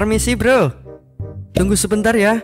Permisi bro, tunggu sebentar ya.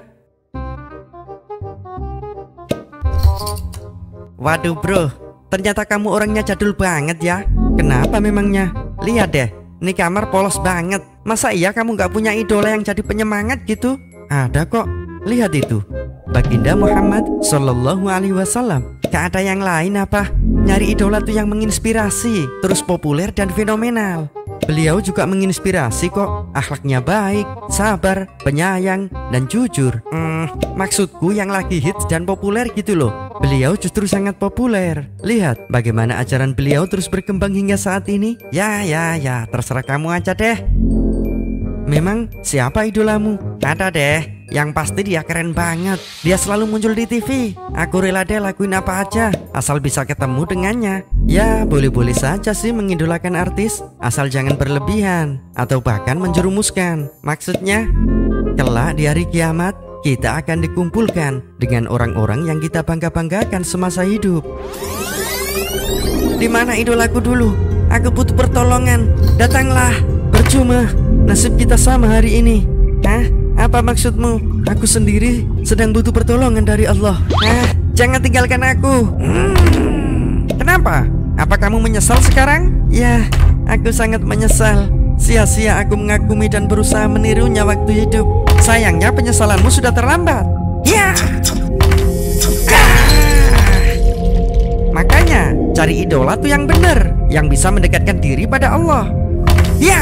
Waduh bro, ternyata kamu orangnya jadul banget ya. Kenapa memangnya? Lihat deh, ini kamar polos banget. Masa iya kamu gak punya idola yang jadi penyemangat gitu? Ada kok, lihat itu, Baginda Muhammad Sallallahu Alaihi Wasallam. Gak ada yang lain apa? Nyari idola tuh yang menginspirasi, terus populer dan fenomenal. Beliau juga menginspirasi kok. Akhlaknya baik, sabar, penyayang, dan jujur. Maksudku yang lagi hits dan populer gitu loh. Beliau justru sangat populer. Lihat bagaimana ajaran beliau terus berkembang hingga saat ini. Ya, terserah kamu aja deh. Memang siapa idolamu? Ada deh, yang pasti dia keren banget. Dia selalu muncul di TV. Aku rela deh lakuin apa aja asal bisa ketemu dengannya. Ya boleh-boleh saja sih mengidolakan artis, asal jangan berlebihan atau bahkan menjerumuskan. Maksudnya kelak di hari kiamat kita akan dikumpulkan dengan orang-orang yang kita bangga-banggakan semasa hidup. Di mana idolaku dulu? Aku butuh pertolongan. Datanglah. Percuma, nasib kita sama hari ini. Hah? Apa maksudmu? Aku sendiri sedang butuh pertolongan dari Allah. Jangan tinggalkan aku. Kenapa? Apa kamu menyesal sekarang? Ya, aku sangat menyesal. Sia-sia aku mengagumi dan berusaha menirunya waktu hidup. Sayangnya penyesalanmu sudah terlambat. Ya. Makanya cari idola tuh yang benar, yang bisa mendekatkan diri pada Allah. Ya.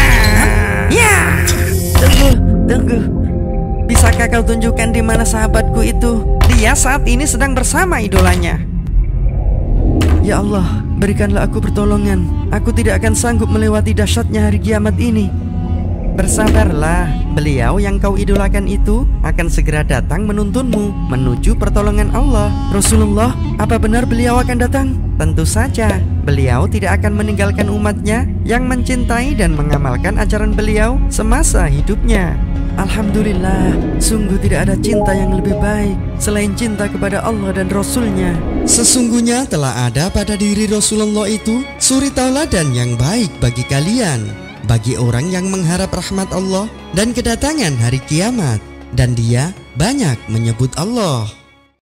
Tunggu. Bisakah kau tunjukkan di mana sahabatku itu? Dia saat ini sedang bersama idolanya. Ya Allah, berikanlah aku pertolongan. Aku tidak akan sanggup melewati dahsyatnya hari kiamat ini. Bersabarlah, beliau yang kau idolakan itu akan segera datang menuntunmu menuju pertolongan Allah. Rasulullah, apa benar beliau akan datang? Tentu saja, beliau tidak akan meninggalkan umatnya yang mencintai dan mengamalkan ajaran beliau semasa hidupnya. Alhamdulillah, sungguh tidak ada cinta yang lebih baik selain cinta kepada Allah dan Rasulnya. Sesungguhnya telah ada pada diri Rasulullah itu suri tauladan yang baik bagi kalian, bagi orang yang mengharap rahmat Allah dan kedatangan hari kiamat. Dan dia banyak menyebut Allah.